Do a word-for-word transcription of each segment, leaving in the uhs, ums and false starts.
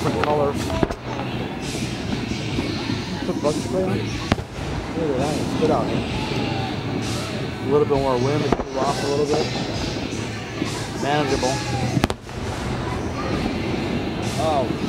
different colors. Put bug spray on. Look at that, it's good out here. A little bit more wind to cool off a little bit. Manageable. Oh.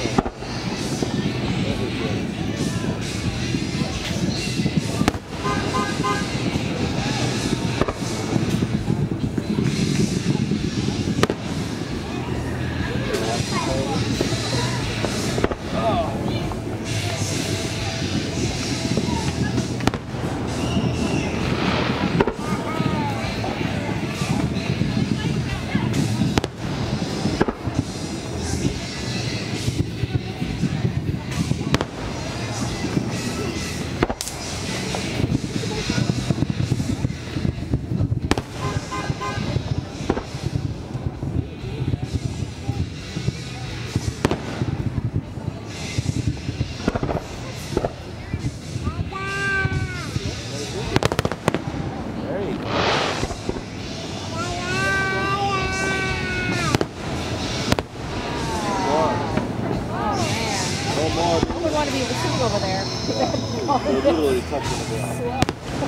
I would want to be able to see over there. They're literally touching the ground.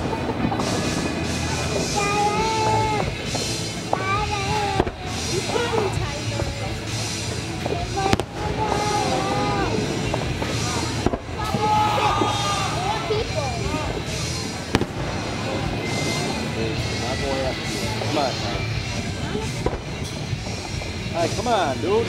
Come on, Alright, come on, dude.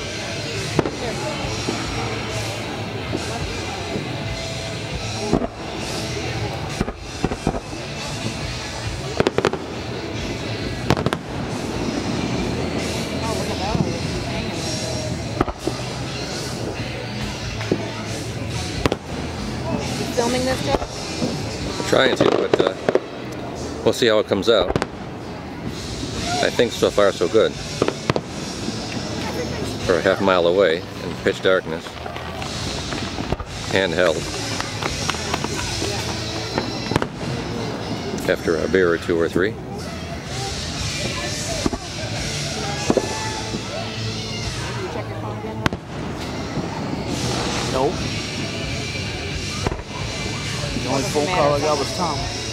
Filming this, Jeff? Trying to, but uh, we'll see how it comes out. I think so far so good. For a half mile away in pitch darkness. Handheld. After a beer or two or three. Check your phone again? Nope. The only phone call I got was Tom.